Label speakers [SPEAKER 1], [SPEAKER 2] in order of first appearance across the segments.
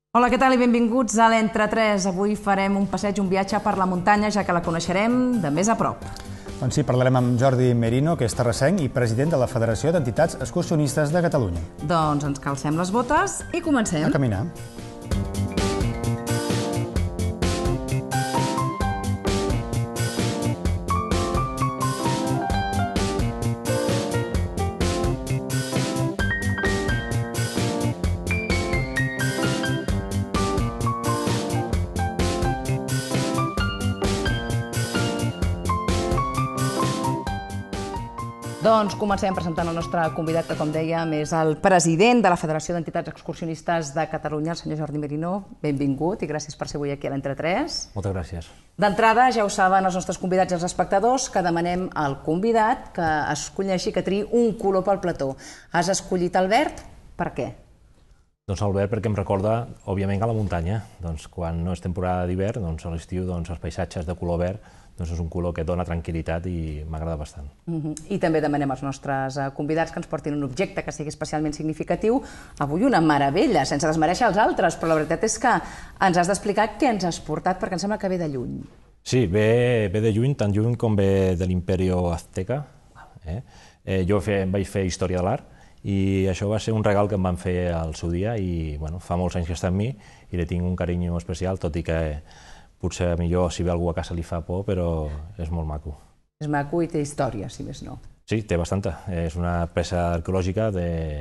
[SPEAKER 1] Hola, què tal i benvinguts a l'Entre3. Avui farem un passeig, un viatge per la muntanya, ja que la coneixerem de més a prop.
[SPEAKER 2] Doncs sí, parlarem amb Jordi Merino, que és terrassenc i president de la Federació d'Entitats Excursionistes de Catalunya.
[SPEAKER 1] Doncs ens calcem les botes i comencem.
[SPEAKER 2] A caminar.
[SPEAKER 1] Doncs comencem presentant el nostre convidat, que com dèiem és el president de la Federació d'Entitats Excursionistes de Catalunya, el senyor Jordi Merino. Benvingut i gràcies per ser avui aquí a l'Entre3.
[SPEAKER 3] Moltes gràcies.
[SPEAKER 1] D'entrada, ja ho saben els nostres convidats i els espectadors, que demanem al convidat que escolleixi, que triï un color pel plató. Has escollit el verd, per què?
[SPEAKER 3] Doncs el verd perquè em recorda, òbviament, a la muntanya. Doncs quan no és temporada d'hivern, doncs a l'estiu els paisatges de color verd és un color que dona tranquil·litat i m'agrada bastant.
[SPEAKER 1] I també demanem als nostres convidats que ens portin un objecte que sigui especialment significatiu. Avui una meravella, sense desmereixer els altres, però la veritat és que ens has d'explicar què ens has portat, perquè em sembla que ve de lluny.
[SPEAKER 3] Sí, ve de lluny, tan lluny com ve de l'Imperio Azteca. Jo vaig fer Història de l'Art i això va ser un regal que em van fer al seu dia i fa molts anys que està amb mi i li tinc un carinyo especial, tot i que potser millor si ve algú a casa li fa por, però és molt maco.
[SPEAKER 1] És maco i té història, si més no.
[SPEAKER 3] Sí, té bastanta. És una peça arqueològica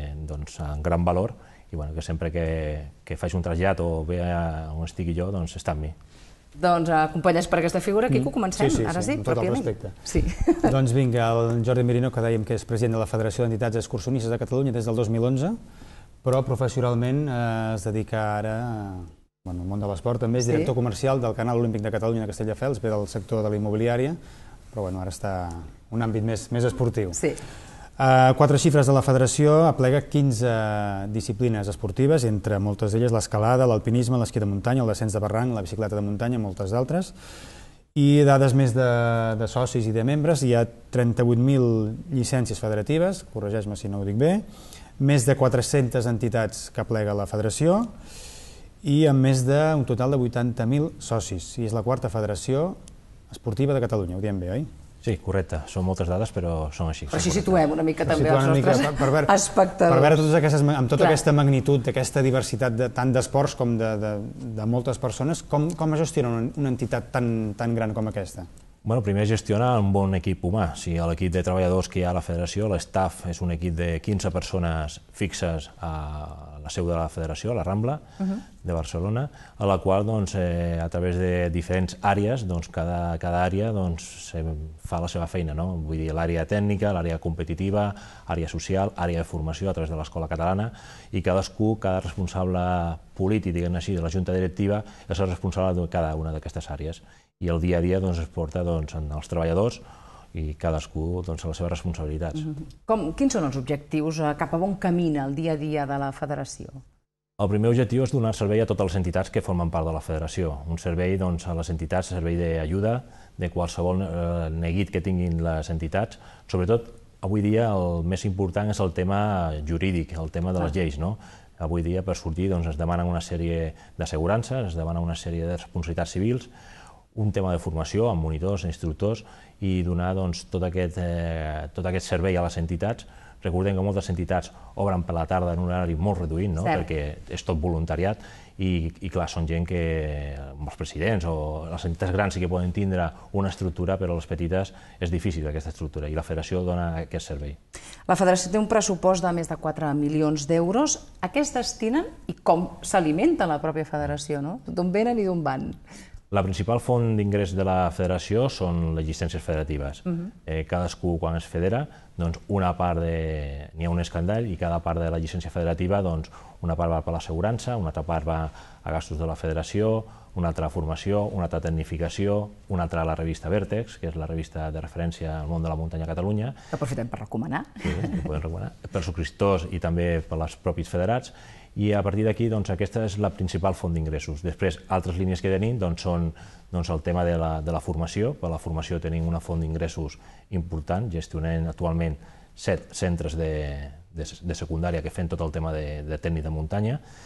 [SPEAKER 3] amb gran valor i que sempre que faig un trasllat o ve on estigui jo, doncs està amb mi.
[SPEAKER 1] Doncs acompanyes per aquesta figura. Quico, comencem?
[SPEAKER 2] Sí,
[SPEAKER 1] Ara sí,
[SPEAKER 2] amb tot el respecte.
[SPEAKER 1] Sí.
[SPEAKER 2] Doncs vinga, el Jordi Merino, que dèiem que és president de la Federació d'Entitats Excursionistes de Catalunya des del 2011, però professionalment es dedica ara al món de l'esport, també és director comercial del Canal Olímpic de Catalunya de Castelldefels, ve del sector de la immobiliària, però ara està en un àmbit més esportiu.
[SPEAKER 1] Sí.
[SPEAKER 2] 4 xifres de la federació aplega 15 disciplines esportives, entre moltes d'elles l'escalada, l'alpinisme, l'esquí de muntanya, el descens de barranc, la bicicleta de muntanya, moltes d'altres. I dades més de socis i de membres, hi ha 38.000 llicències federatives, corregeix-me si no ho dic bé, més de 400 entitats que aplega la federació, i amb més d'un total de 80.000 socis. I és la 4a federació esportiva de Catalunya, ho diem bé, oi?
[SPEAKER 3] Sí, correcte. Són moltes dades, però són així.
[SPEAKER 1] Però així situem una mica també els nostres espectadors.
[SPEAKER 2] Per veure amb tota aquesta magnitud, aquesta diversitat tant d'esports com de moltes persones, com es gestiona una entitat tan gran com aquesta?
[SPEAKER 3] Primer gestiona un bon equip humà. L'equip de treballadors que hi ha a la federació, l'estaf és un equip de 15 persones fixes a la seu de la federació, a la Rambla de Barcelona, a la qual a través de diferents àrees, cada àrea fa la seva feina. Vull dir, l'àrea tècnica, l'àrea competitiva, àrea social, àrea de formació a través de l'Escola Catalana, i cada responsable polític, diguem-ne així, de la Junta Directiva és el responsable de cada una d'aquestes àrees. I el dia a dia es porta als treballadors i cadascú a les seves responsabilitats.
[SPEAKER 1] Quins són els objectius? Cap a on camina el dia a dia de la federació?
[SPEAKER 3] El primer objectiu és donar servei a totes les entitats que formen part de la federació. Un servei a les entitats, servei d'ajuda de qualsevol neguit que tinguin les entitats. Sobretot, avui dia el més important és el tema jurídic, el tema de les lleis. Avui dia per sortir es demanen una sèrie d'assegurances, es demanen una sèrie de responsabilitats civils, un tema de formació amb monitors, instructors i donar tot aquest servei a les entitats. Recordem que moltes entitats obren per la tarda en un horari molt reduït, perquè és tot voluntariat i clar, són gent que els presidents o les entitats grans sí que poden tindre una estructura, però a les petites és difícil aquesta estructura i la federació dona aquest servei.
[SPEAKER 1] La federació té un pressupost de més de 4 milions d'euros. A què es destinen i com s'alimenta la pròpia federació? D'on venen i d'on van?
[SPEAKER 3] La principal font d'ingrés de la federació són les llicències federatives. Cadascú, quan es federa, una part n'hi ha un escandall i cada part de la llicència federativa, una part va per l'assegurança, una altra part va a gastos de la federació, una altra a formació, una altra a tecnificació, una altra a la revista Vèrtex, que és la revista de referència al món de la muntanya a Catalunya.
[SPEAKER 1] Aprofitem per recomanar.
[SPEAKER 3] Sí, ho podem recomanar. Per subscriptors i també per als propis federats. I a partir d'aquí aquesta és la principal font d'ingressos. Després, altres línies que tenim són el tema de la formació. Per la formació tenim una font d'ingressos important. Gestionem actualment 7 centres de secundària que fan tot el tema de tècnic de muntanya.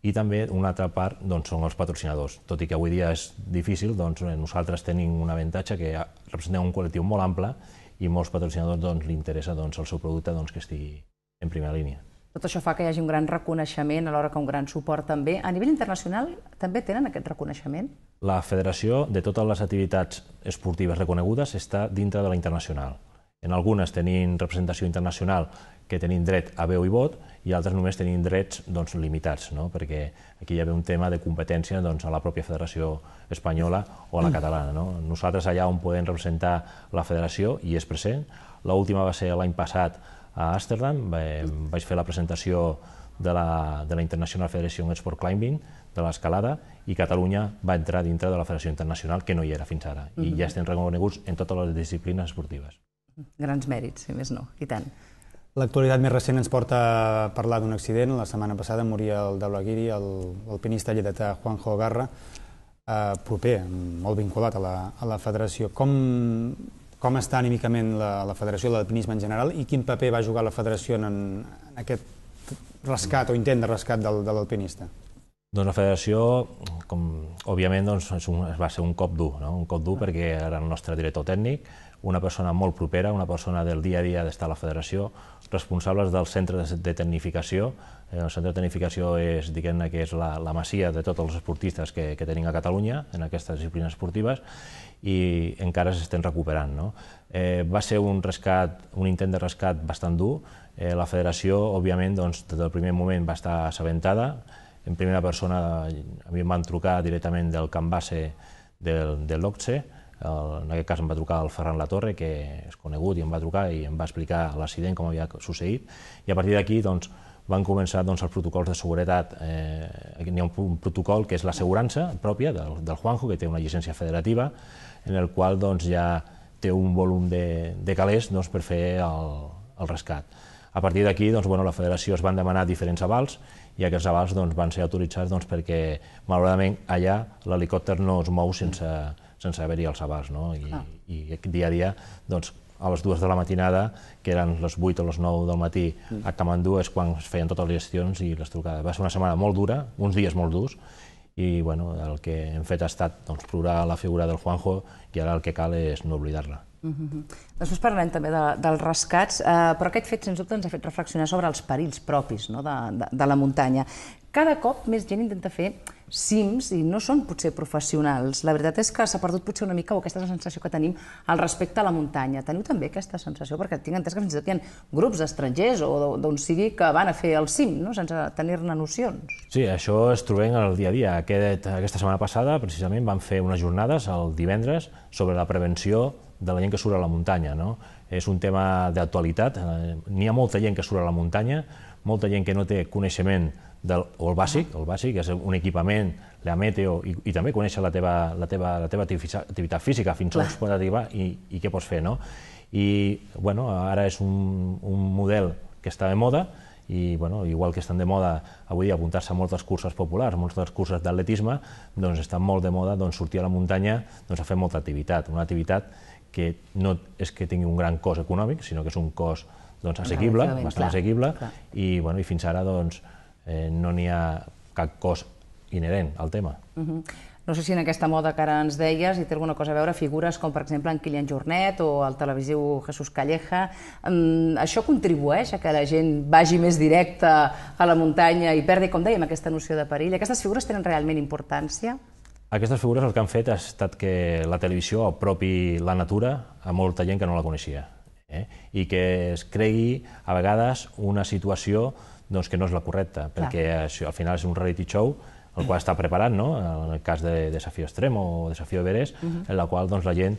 [SPEAKER 3] i també una altra part són els patrocinadors. Tot i que avui dia és difícil, nosaltres tenim un avantatge que representem un col·lectiu molt ample i molts patrocinadors li interessa el seu producte que estigui en primera línia.
[SPEAKER 1] Tot això fa que hi hagi un gran reconeixement, alhora que un gran suport també. A nivell internacional també tenen aquest reconeixement?
[SPEAKER 3] La federació de totes les activitats esportives reconegudes està dintre de la internacional. En algunes tenim representació internacional que tenim dret a veu i vot i altres només tenim drets limitats, perquè aquí hi ha un tema de competència a la pròpia Federació Espanyola o a la catalana. Nosaltres allà on podem representar la federació hi és present. L'última va ser l'any passat a Amsterdam, vaig fer la presentació de la International Federation of Sport Climbing, de l'escalada, i Catalunya va entrar dintre de la Federació Internacional, que no hi era fins ara, i ja estem reconeguts en totes les disciplines esportives.
[SPEAKER 1] Grans mèrits, si més no, i tant.
[SPEAKER 2] L'actualitat més recent ens porta a parlar d'un accident. La setmana passada moria el Daulagiri, l'alpinista lleidatà Juanjo Garra, proper, molt vinculat a la federació. Com està anímicament la federació, l'alpinisme en general, i quin paper va jugar la federació en aquest rescat o intent de rescat de l'alpinista?
[SPEAKER 3] Doncs la federació, òbviament, va ser un cop dur, un cop dur perquè era el nostre director tècnic, una persona molt propera, una persona del dia a dia d'estar a la federació, responsables del centre de tecnificació. El centre de tecnificació és, diguem-ne, que és la masia de tots els esportistes que tenim a Catalunya en aquestes disciplines esportives i encara s'estan recuperant. Va ser un intent de rescat bastant dur. La federació, òbviament, des del primer moment va estar assabentada. En primera persona, a mi em van trucar directament del camp base de l'OCSE. En aquest cas em va trucar el Ferran Latorre, que és conegut, i em va trucar i em va explicar l'accident, com havia succeït. I a partir d'aquí van començar els protocols de seguretat. Hi ha un protocol que és l'assegurança pròpia del Juanjo, que té una llicència federativa, en el qual ja té un volum de calés per fer el rescat. A partir d'aquí, la federació es van demanar diferents avals i aquests avals van ser autoritzats perquè, malauradament, allà l'helicòpter no es mou sense haver-hi els avals. I dia a dia, a les 2 de la matinada, que eren les 8 o les 9 del matí a Kamandú, és quan es feien totes les gestions i les trucades. Va ser una setmana molt dura, uns dies molt durs, i el que hem fet ha estat plorar la figura del Juanjo i ara el que cal és no oblidar-la.
[SPEAKER 1] Després parlarem també dels rescats, però aquest fet, sens dubte, ens ha fet reflexionar sobre els perills propis de la muntanya. Cada cop més gent intenta fer cims i no són potser professionals. La veritat és que s'ha perdut potser una mica, o aquesta és la sensació que tenim al respecte a la muntanya. Teniu també aquesta sensació? Perquè tinc entès que fins i tot hi ha grups estrangers o d'on sigui que van a fer el cim sense tenir-ne nocions.
[SPEAKER 3] Sí, això es trobem al dia a dia. Aquesta setmana passada, precisament, vam fer unes jornades el divendres sobre la prevenció de la gent que surt a la muntanya. És un tema d'actualitat. N'hi ha molta gent que surt a la muntanya, molta gent que no té coneixement o el bàsic, que és un equipament, la meteo, i també conèixer la teva activitat física, fins on es pot arribar i què pots fer. I ara és un model que està de moda, i igual que estan de moda avui apuntar-se a moltes curses populars, moltes curses d'atletisme, està molt de moda sortir a la muntanya a fer molta activitat, una activitat que no és que tingui un gran cost econòmic, sinó que és un cost assequible, bastant assequible, i fins ara no n'hi ha cap cost inherent al tema.
[SPEAKER 1] No sé si en aquesta moda que ara ens deies hi té alguna cosa a veure figures com, per exemple, en Kilian Jornet o el televisiu Jesús Calleja. Això contribueix a que la gent vagi més directa a la muntanya i perdi, com dèiem, aquesta noció de perill? Aquestes figures tenen realment importància?
[SPEAKER 3] Aquestes figures el que han fet ha estat que la televisió apropi la natura a molta gent que no la coneixia i que es cregui a vegades una situació que no és la correcta, perquè al final és un reality show el qual està preparat, en el cas de Desafío Extremo o Desafío Everest, en la qual la gent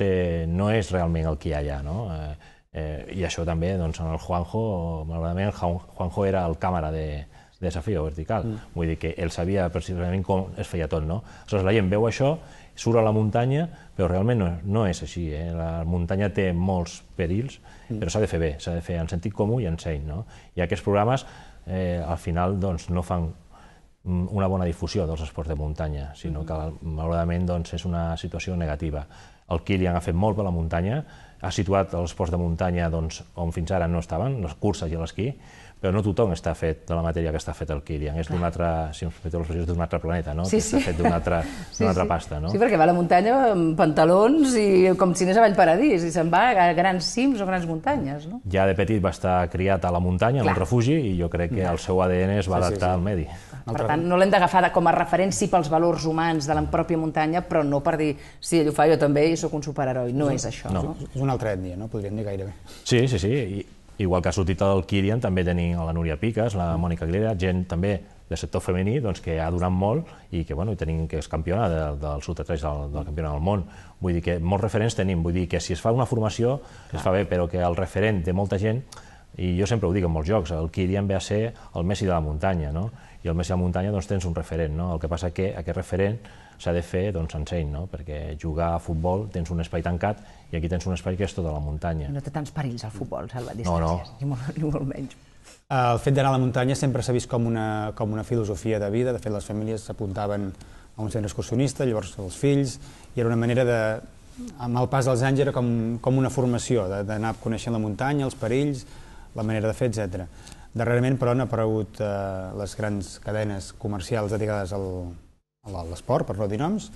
[SPEAKER 3] no és realment el que hi ha allà. I això també, en el Juanjo, malauradament, el Juanjo era el càmera de Desafío Vertical, vull dir que ell sabia precisament com es feia tot. Aleshores la gent veu això, surt a la muntanya, però realment no és així. La muntanya té molts perills, però s'ha de fer bé, s'ha de fer en sentit comú i en seny. I aquests programes al final no fan una bona difusió dels esports de muntanya, sinó que malauradament és una situació negativa. El Kilian ha fet molt per la muntanya, ha situat els esports de muntanya on fins ara no estaven, les curses i l'esquí, però no tothom està fet de la matèria que està fet el Kirian, és d'un altre, si em permeteu l'expressió, és d'un altre planeta, no?
[SPEAKER 1] Sí,
[SPEAKER 3] està fet d'una altra pasta, no?
[SPEAKER 1] Sí, perquè va a la muntanya amb pantalons i com si anés a Vallparadís i se'n va a grans cims o grans muntanyes, no?
[SPEAKER 3] Ja de petit va estar criat a la muntanya, en un refugi, i jo crec que el seu ADN es va adaptar al medi.
[SPEAKER 1] Per tant, no l'hem d'agafar com a referència pels valors humans de la pròpia muntanya, però no per dir, sí, ell ho fa, jo també, i sóc un superheroi. No és això, no?
[SPEAKER 2] És una altra ètnia, no? Podríem dir gairebé.
[SPEAKER 3] Sí. Igual que ha sortit el Kirian, també tenim la Núria Piques, la Mònica Aguilera, gent també del sector femení que ha donat molt i que tenim que és campiona del sub-3 del campionat del món. Vull dir que molts referents tenim, vull dir que si es fa una formació es fa bé, però que el referent de molta gent, i jo sempre ho dic en molts jocs, el Kirian ve a ser el Messi de la muntanya, no? I el Messi de la muntanya tens un referent, no? El que passa que aquest referent s'ha de fer enseny, no? Perquè jugar a futbol tens un espai tancat i aquí tens un espai que és tota la muntanya.
[SPEAKER 1] No té tants perills al futbol, salvar distàncies, ni molt menys.
[SPEAKER 2] El fet d'anar a la muntanya sempre s'ha vist com una filosofia de vida. De fet, les famílies s'apuntaven a un centre excursionista, llavors els fills, i era una manera de, amb el pas dels anys, era com una formació, d'anar coneixent la muntanya, els perills, la manera de fer, etc. Darrerament, però, han aparegut les grans cadenes comercials dedicades a l'esport, per no dir noms,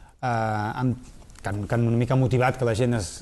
[SPEAKER 2] que han una mica motivat que la gent es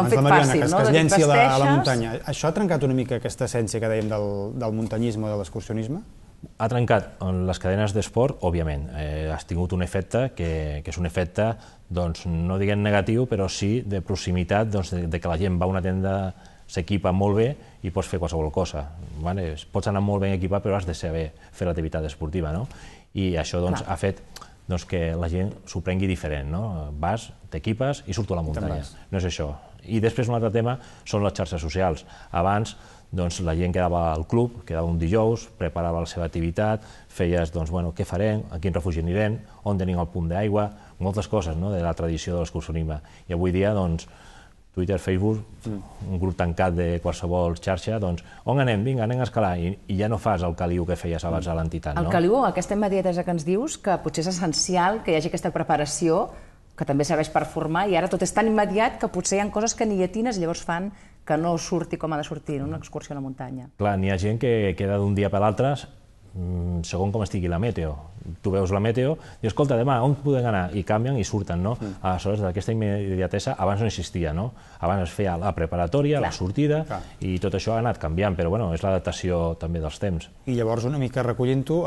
[SPEAKER 2] llenci a la muntanya. Això ha trencat una mica aquesta essència que dèiem del muntanyisme o de l'excursionisme?
[SPEAKER 3] Ha trencat les cadenes d'esport, òbviament. Has tingut un efecte que és un efecte, no diguem negatiu, però sí de proximitat, de que la gent va a una tenda, s'equipa molt bé i pots fer qualsevol cosa. Pots anar molt ben equipat, però has de saber fer l'activitat esportiva, no? I això ha fet que la gent s'ho prengui diferent, no? Vas, t'equipes i surto a la muntanya. No és això. I després un altre tema són les xarxes socials. Abans la gent quedava al club, quedava un dijous, preparava la seva activitat, feies, què farem, a quin refugi anirem, on tenim el punt d'aigua, moltes coses de la tradició de l'excursionisme. I avui dia, Twitter, Facebook, un grup tancat de qualsevol xarxa, on anem? Vinga, anem a escalar. I ja no fas el caliu que feies abans a l'entitat, no?
[SPEAKER 1] El caliu, aquesta immediatesa que ens dius, que potser és essencial que hi hagi aquesta preparació, que també serveix per formar, i ara tot és tan immediat que potser hi ha coses que ni lletines i llavors fan que no surti com ha de sortir una excursió a la muntanya.
[SPEAKER 3] Clar, n'hi ha gent que queda d'un dia per l'altre segons com estigui la meteo. Tu veus la meteo i escolta, demà, on podem anar? I canvien i surten, no? Aleshores, d'aquesta immediatesa abans no existia, no? Abans es feia la preparatòria, la sortida, i tot això ha anat canviant, però bueno, és l'adaptació també dels temps.
[SPEAKER 2] I llavors, una mica recollint-ho,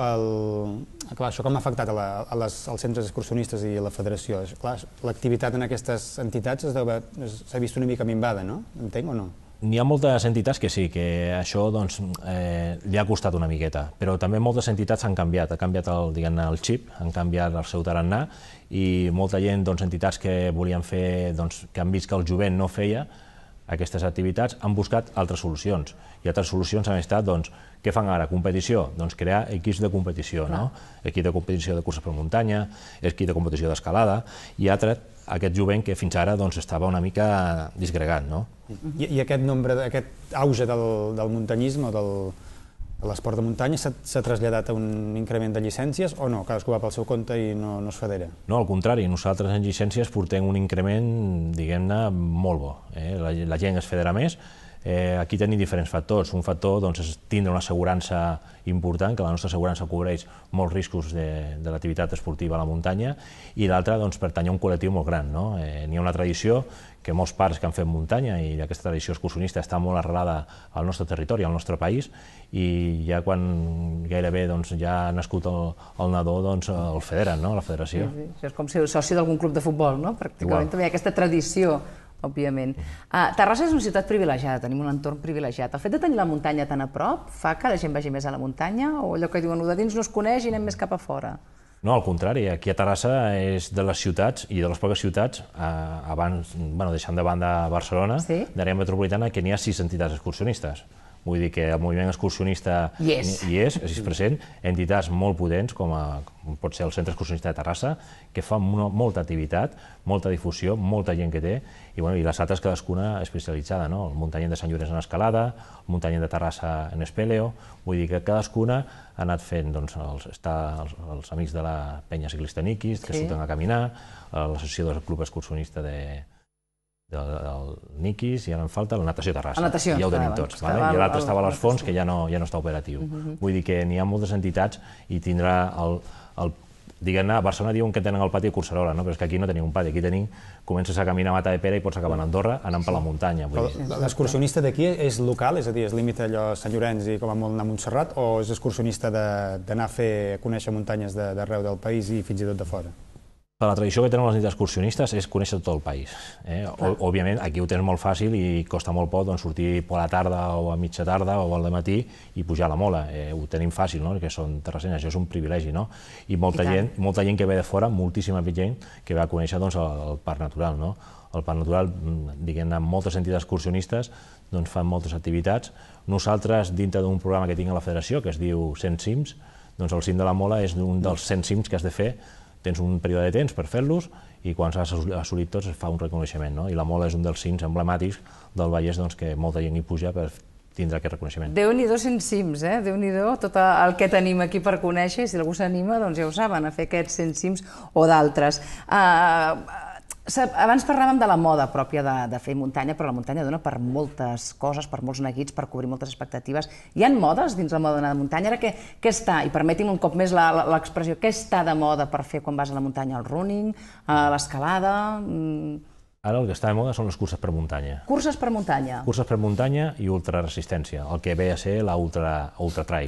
[SPEAKER 2] això com ha afectat als centres excursionistes i a la federació? L'activitat en aquestes entitats s'ha vist una mica minvada, no? Entenc o no?
[SPEAKER 3] N'hi ha moltes entitats que sí, que això li ha costat una miqueta, però també moltes entitats han canviat el xip, han canviat el seu tarannà, i molta gent, entitats que volien fer, que han vist que el jovent no feia aquestes activitats, han buscat altres solucions, i altres solucions han estat, què fan ara? Competició? Crear equips de competició, no? Equip de competició de curses per muntanya, equip de competició d'escalada, i aquest jovent que fins ara estava una mica disgregat, no?
[SPEAKER 2] I aquest auge del muntanyisme o de l'esport de muntanya s'ha traslladat a un increment de llicències o no? Cadascú va pel seu compte i no es federa?
[SPEAKER 3] No, al contrari, nosaltres en llicències portem un increment, diguem-ne, molt bo. La gent es federa més. Aquí tenim diferents factors. Un factor és tindre una assegurança important, que la nostra assegurança cobreix molts riscos de l'activitat esportiva a la muntanya, i l'altre, pertany a un col·lectiu molt gran. N'hi ha una tradició que molts parcs que han fet muntanya, i aquesta tradició excursionista està molt arrelada al nostre territori, al nostre país, i ja quan gairebé ja ha nascut el nadó, el federen, la federació.
[SPEAKER 1] Això és com ser soci d'algun club de futbol, no? Pràcticament també hi ha aquesta tradició, òbviament. Terrassa és una ciutat privilegiada, tenim un entorn privilegiat. El fet de tenir la muntanya tan a prop fa que la gent vagi més a la muntanya, o allò que diuen, de dins no es coneix i anem més cap a fora?
[SPEAKER 3] No, al contrari, aquí a Terrassa és de les ciutats, i de les poques ciutats, abans, deixant de banda Barcelona, d'àrea metropolitana, que n'hi ha 6 entitats excursionistes. Vull dir que el moviment excursionista hi és present, entitats molt potents, com pot ser el Centre Excursionista de Terrassa, que fa molta activitat, molta difusió, molta gent que té, i les altres cadascuna especialitzada, el Muntanyent de Sant Llorenç en escalada, el Muntanyent de Terrassa en espeleo, vull dir que cadascuna ha anat fent, està els amics de la penya ciclista Niquis, que surten a caminar, l'associació del Club Excursionista de el Niquis, i ara em falta la natació terrassa.
[SPEAKER 1] Natació,
[SPEAKER 3] ja ho tenim tots. I l'altre estava a les Fonts, que ja no està operatiu. Vull dir que n'hi ha moltes entitats i tindrà diguem-ne, a Barcelona diuen que tenen el pati de Cursarola, però és que aquí no tenim un pati, aquí comences a caminar a Matadepera i pots acabar a Andorra anant per la muntanya.
[SPEAKER 2] L'excursionista d'aquí és local, és a dir, es limita allò a Sant Llorenç i com a molt anar a Montserrat, o és excursionista d'anar a conèixer muntanyes d'arreu del país i fins i tot de fora?
[SPEAKER 3] La tradició que tenen les entitats excursionistes és conèixer tot el país. Òbviament, aquí ho tens molt fàcil i costa molt poc sortir a la tarda o a mitja tarda o al matí i pujar a la Mola. Ho tenim fàcil, que són terrassenys, això és un privilegi. I molta gent que ve de fora, moltíssima gent que va a conèixer el Parc Natural. El Parc Natural, diguem-ne, amb moltes entitats excursionistes fan moltes activitats. Nosaltres, dintre d'un programa que tinc a la Federació, que es diu 100 cims, el cim de la Mola és un dels 100 cims que has de fer. Tens un període de temps per fer-los i quan s'has assolit tots es fa un reconeixement. I la Mola és un dels cims emblemàtics del Vallès que molta gent hi puja per tindre aquest reconeixement.
[SPEAKER 1] Déu-n'hi-do 100 cims, Déu-n'hi-do tot el que tenim aquí per conèixer, i si algú s'anima, doncs ja ho saben, a fer aquests 100 cims o d'altres. Abans parlàvem de la moda pròpia de fer muntanya, però la muntanya dona per moltes coses, per molts neguits, per cobrir moltes expectatives. Hi ha modes dins la moda d'anar de muntanya? Ara què està, i permeti'm un cop més l'expressió, què està de moda per fer quan vas a la muntanya? El running, l'escalada?
[SPEAKER 3] Ara el que està de moda són les curses per muntanya.
[SPEAKER 1] Curses per muntanya?
[SPEAKER 3] Curses per muntanya i ultraresistència, el que ve a ser l'ultra trail.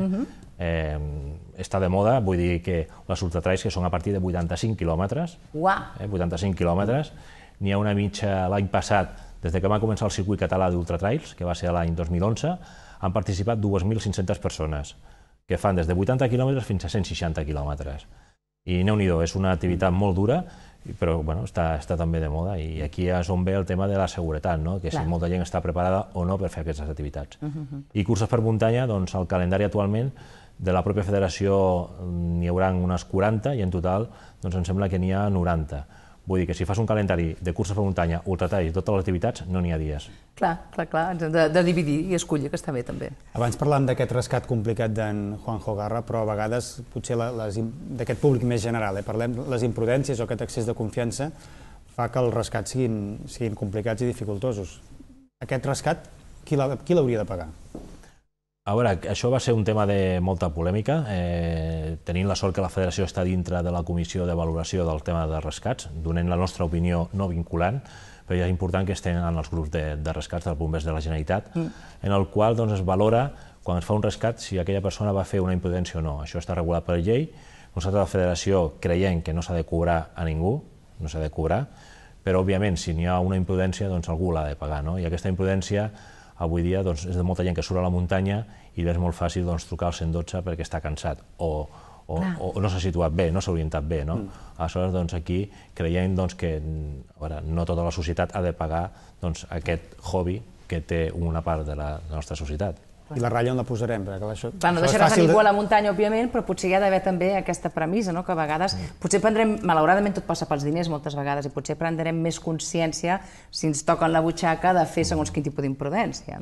[SPEAKER 3] Està de moda, vull dir que les ultratrails que són a partir de 85 quilòmetres, 85 quilòmetres, n'hi ha una mitja l'any passat, des que va començar el circuit català d'ultratrails, que va ser l'any 2011, han participat 2.500 persones, que fan des de 80 quilòmetres fins a 160 quilòmetres. I Déu-n'hi-do, és una activitat molt dura, però està també de moda, i aquí és on ve el tema de la seguretat, que si molta gent està preparada o no per fer aquestes activitats. I curses per muntanya, doncs el calendari actualment de la pròpia federació n'hi haurà unes 40 i en total em sembla que n'hi ha 90. Vull dir que si fas un calendari de curses per muntanya, ultratrails i totes les activitats, no n'hi ha dies.
[SPEAKER 1] Clar, ens hem de dividir i escollir, que està bé també.
[SPEAKER 2] Abans parlàvem d'aquest rescat complicat d'en Juanjo Garra, però a vegades potser d'aquest públic més general, parlem les imprudències o aquest excés de confiança fa que els rescats siguin complicats i dificultosos. Aquest rescat, qui l'hauria de pagar?
[SPEAKER 3] A veure, això va ser un tema de molta polèmica. Tenim la sort que la federació està dintre de la comissió de valoració del tema de rescats, donant la nostra opinió no vinculant, però ja és important que estem en els grups de rescats dels bombers de la Generalitat, en el qual es valora, quan es fa un rescat, si aquella persona va fer una imprudència o no. Això està regulat per llei. Nosaltres a la federació creiem que no s'ha de cobrar a ningú, no s'ha de cobrar, però òbviament si n'hi ha una imprudència, doncs algú l'ha de pagar, i aquesta imprudència avui dia és de molta gent que surt a la muntanya i és molt fàcil trucar al 112 perquè està cansat o no s'ha situat bé, no s'ha orientat bé. Aleshores, aquí creiem que no tota la societat ha de pagar aquest hobby que té una part de la nostra societat.
[SPEAKER 2] I la ratlla on la posarem?
[SPEAKER 1] Clar, no deixaràs a ningú a la muntanya, òbviament, però potser hi ha d'haver també aquesta premissa, que a vegades potser prendrem, malauradament tot passa pels diners moltes vegades, i potser prendrem més consciència, si ens toquen la butxaca, de fer segons quin tipus d'imprudència.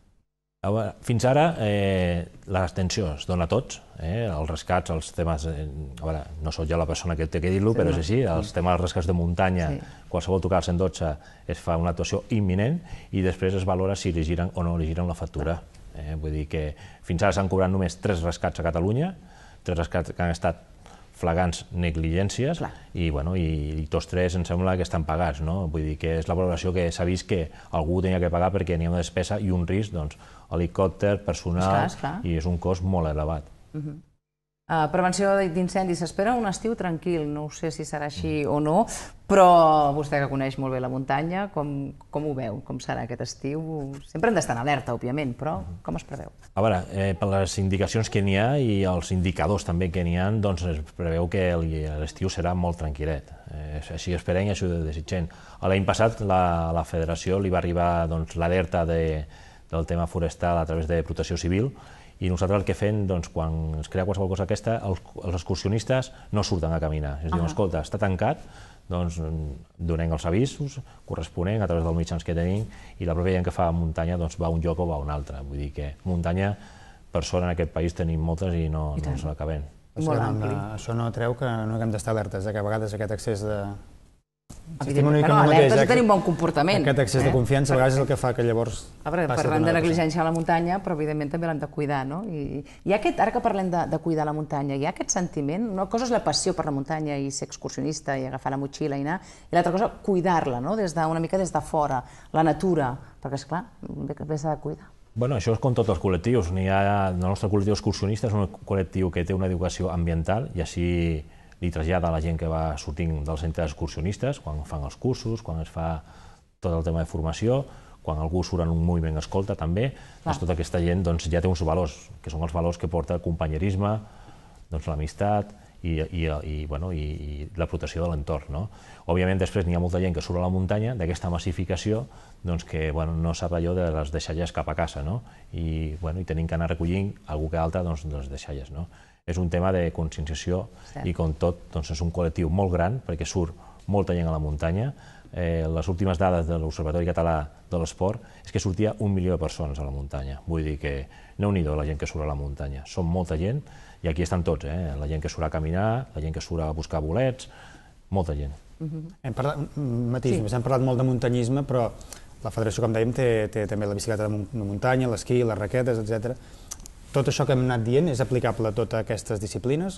[SPEAKER 3] Fins ara les tensions es dona a tots, els rescats, els temes, no soc jo la persona que té que dir-lo, però és així, els temes dels rescats de muntanya, qualsevol tocar al 112 es fa una actuació imminent i després es valora si li giren o no li giren la factura. Vull dir que fins ara s'han cobrat només 3 rescats a Catalunya, 3 rescats que han estat flagrants negligències i tots 3 em sembla que estan pagats. Vull dir que és la valoració que s'ha vist que algú tenia que pagar perquè n'hi ha una despesa i un risc, helicòpter, personal, i és un cost molt elevat.
[SPEAKER 1] Prevenció d'incendis, s'espera un estiu tranquil, no sé si serà així o no, però vostè que coneix molt bé la muntanya, com ho veu? Com serà aquest estiu? Sempre hem d'estar en alerta, òbviament, però com es preveu?
[SPEAKER 3] A veure, per les indicacions que n'hi ha i els indicadors també que n'hi ha, doncs es preveu que l'estiu serà molt tranquil·let. Així esperem i així ho desitgem. L'any passat la federació li va arribar l'alerta del tema forestal a través de Protecció Civil, i nosaltres el que fem, quan es crea qualsevol cosa aquesta, els excursionistes no surten a caminar. Es diuen, escolta, està tancat, doncs donem els avisos corresponents a través dels mitjans que tenim i la pròpia gent que fa muntanya va a un lloc o va a un altre. Vull dir que muntanya, per sort en aquest país tenim moltes i no se l'acabem.
[SPEAKER 2] Això no treu que no haguem d'estar alertes, que a vegades aquest excés Estem una mica
[SPEAKER 1] alertes i tenim bon comportament.
[SPEAKER 2] Aquest excés de confiança a vegades és el que fa que llavors...
[SPEAKER 1] Parlem de negligència a la muntanya, però evidentment també l'hem de cuidar, no? Ara que parlem de cuidar la muntanya, hi ha aquest sentiment, una cosa és la passió per la muntanya i ser excursionista i agafar la motxilla i anar, i l'altra cosa, cuidar-la, no? Una mica des de fora, la natura, perquè, esclar, bé s'ha de cuidar.
[SPEAKER 3] Bueno, això és com tots els col·lectius. El nostre col·lectiu excursionista és un col·lectiu que té una educació ambiental i així li trasllada a la gent que va sortint dels centres excursionistes, quan fan els cursos, quan es fa tot el tema de formació, quan algú surt en un moviment escolta també, tota aquesta gent ja té uns valors, que són els valors que porta el companyerisme, l'amistat i la protecció de l'entorn. Òbviament, després n'hi ha molta gent que surt a la muntanya d'aquesta massificació que no sap allò de les deixalles cap a casa i tenim que anar recollint algú que altre les deixalles. És un tema de conscienciació i, com tot, és un col·lectiu molt gran perquè surt molta gent a la muntanya. Les últimes dades de l'Observatori Català de l'Esport és que sortia 1 milió de persones a la muntanya. Vull dir que Déu-n'hi-do la gent que surt a la muntanya. Som molta gent i aquí estan tots, la gent que surt a caminar, la gent que surt a buscar bolets, molta gent.
[SPEAKER 2] Hem parlat molt de muntanyisme, però la federació, com dèiem, té també la bicicleta de muntanya, l'esquí, les raquetes, etc. Tot això que hem anat dient és aplicable a totes aquestes disciplines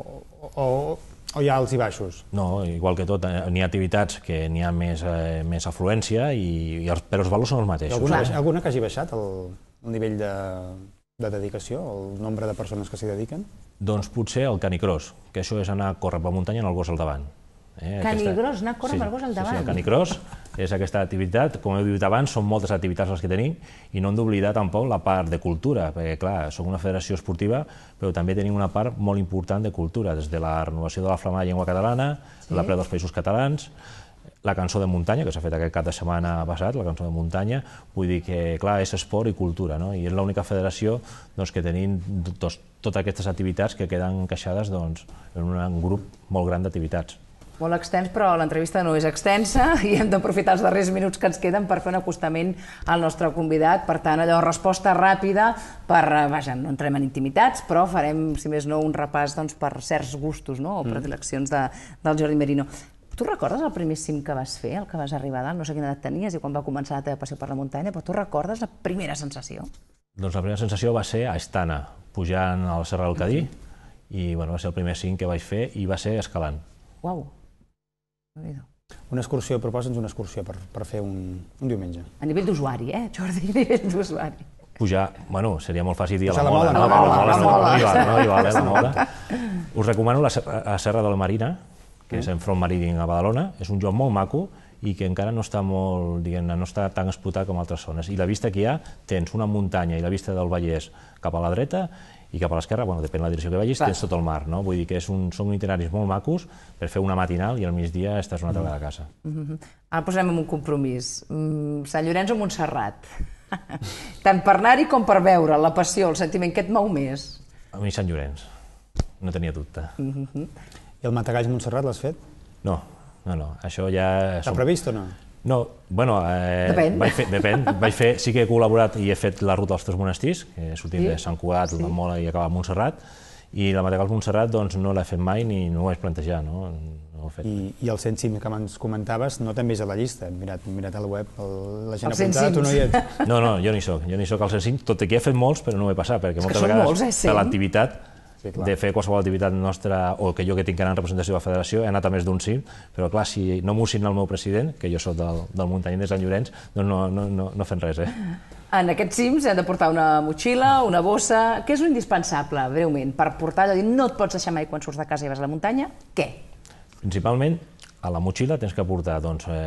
[SPEAKER 2] o hi ha alts i baixos?
[SPEAKER 3] No, igual que tot, n'hi ha activitats que n'hi ha més afluència, però els valors són els mateixos.
[SPEAKER 2] Alguna que hagi baixat el nivell de dedicació, el nombre de persones que s'hi dediquen?
[SPEAKER 3] Doncs potser el canicross, que això és anar a córrer per muntanya amb el gos al davant.
[SPEAKER 1] Canicross, anar a córrer amb el gos al davant?
[SPEAKER 3] Sí, el canicross és aquesta activitat. Com heu dit abans, són moltes activitats les que tenim i no hem d'oblidar tampoc la part de cultura, perquè, clar, som una federació esportiva, però també tenim una part molt important de cultura, des de la renovació de la Flama de Llengua Catalana, la Ple dels Països Catalans, la cançó de muntanya, que s'ha fet aquest cap de setmana passat, la cançó de muntanya, vull dir que, clar, és esport i cultura, i és l'única federació que tenim totes aquestes activitats que queden encaixades en un grup molt gran d'activitats.
[SPEAKER 1] Molt extens, però l'entrevista no és extensa i hem d'aprofitar els darrers minuts que ens queden per fer un acostament al nostre convidat. Per tant, allò, resposta ràpida vaja, no entrem en intimitats, però farem, si més no, un repàs per certs gustos o predileccions del Jordi Merino. Tu recordes el primer cim que vas fer, el que vas arribar a dalt? No sé quina edat tenies i quan va començar la teva passió per la muntanya, però tu recordes la primera sensació?
[SPEAKER 3] Doncs la primera sensació va ser a Estana, pujant a la Serra del Cadí, i va ser el primer cim que vaig fer i va ser escalant.
[SPEAKER 1] Uau!
[SPEAKER 2] Una excursió, proposa'ns una excursió per fer un diumenge.
[SPEAKER 1] A nivell d'usuari, Jordi, a nivell d'usuari.
[SPEAKER 3] Pujar, seria molt fàcil dir a
[SPEAKER 2] la Mola.
[SPEAKER 3] No hi val, la Mola. Us recomano la Serra de la Marina, que és en front marítim a Badalona. És un lloc molt maco i que encara no està no està tan explotat com altres zones. I la vista que hi ha, tens una muntanya i la vista del Vallès cap a la dreta i cap a l'esquerra, depèn de la direcció que vagis, tens tot el mar. Vull dir que són itineraris molt macos per fer una matinal i al migdia estàs una altra vegada a casa.
[SPEAKER 1] Ara posem un compromís. Sant Llorenç o Montserrat? Tant per anar-hi com per veure, la passió, el sentiment, què et mou més?
[SPEAKER 3] A mi Sant Llorenç, no tenia dubte.
[SPEAKER 2] I el Matagalls Montserrat l'has fet?
[SPEAKER 3] No, això ja...
[SPEAKER 2] Està previst o no?
[SPEAKER 3] No, depèn. Sí que he col·laborat i he fet la ruta dels Tres Monestirs, que sortim de Sant Cugat, la Mola i acaba a Montserrat, i la Matagalls Montserrat no l'he fet mai ni no ho vaig plantejar.
[SPEAKER 2] I el 100 cims que abans comentaves no també és a la llista, hem mirat al web, la gent apuntada, tu no hi ets.
[SPEAKER 3] No, jo no hi soc al 100 cims, tot i que he fet molts, però no ho he passat, perquè moltes vegades per l'activitat de fer qualsevol activitat nostra o que jo que tinc que anar en representació de la federació he anat a més d'un cim, però clar, si no m'ho signa el meu president, que jo soc del muntanyer de Sant Llorenç, doncs no fem res.
[SPEAKER 1] En aquests cims hem de portar una motxilla, una bossa... Què és indispensable, breument, per portar allò? No et pots deixar mai quan surts de casa i vas a la muntanya? Què?
[SPEAKER 3] Principalment, a la motxilla tens que portar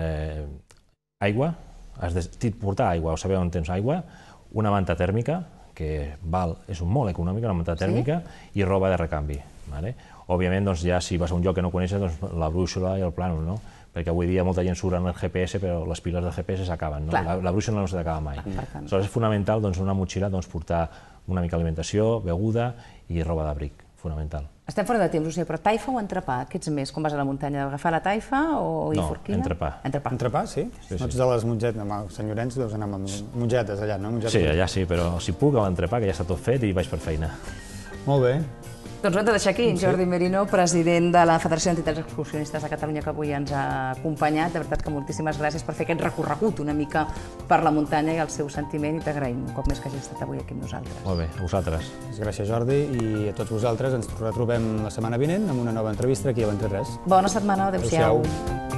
[SPEAKER 3] aigua, has de portar aigua, o saber on tens aigua, una manta tèrmica, que és molt econòmica, una manta tèrmica, i roba de recanvi. Òbviament, ja si vas a un lloc que no coneixes, la brúixola i el plànol, perquè avui dia molta gent surt en el GPS, però les piles del GPS s'acaben. La brúixola no s'acaba mai. Aleshores és fonamental una motxilla portar una mica d'alimentació, beguda i roba d'abric, fonamental.
[SPEAKER 1] Estem fora de temps, ho sé, però taifa o entrepà? Què ets més? Quan vas a la muntanya, agafar la taifa o forquina?
[SPEAKER 3] No, entrepà.
[SPEAKER 2] Entrepà, sí? No ets de les mongetes, amb Sant Llorenç deus anar amb mongetes allà, no?
[SPEAKER 3] Sí, allà sí, però si puc a l'entrepà, que ja està tot fet i vaig per feina.
[SPEAKER 2] Molt bé.
[SPEAKER 1] Doncs ho hem de deixar aquí. Jordi Merino, president de la Federació d'Entitats Excursionistes de Catalunya, que avui ens ha acompanyat. De veritat que moltíssimes gràcies per fer aquest recorregut una mica per la muntanya i el seu sentiment, i t'agraïm un cop més que hagis estat avui aquí amb nosaltres.
[SPEAKER 3] Molt bé, a vosaltres.
[SPEAKER 2] Gràcies, Jordi, i a tots vosaltres ens retrobem la setmana vinent amb una nova entrevista aquí a l'Entre3.
[SPEAKER 1] Bona setmana, adéu-siau.
[SPEAKER 2] Adéu-siau.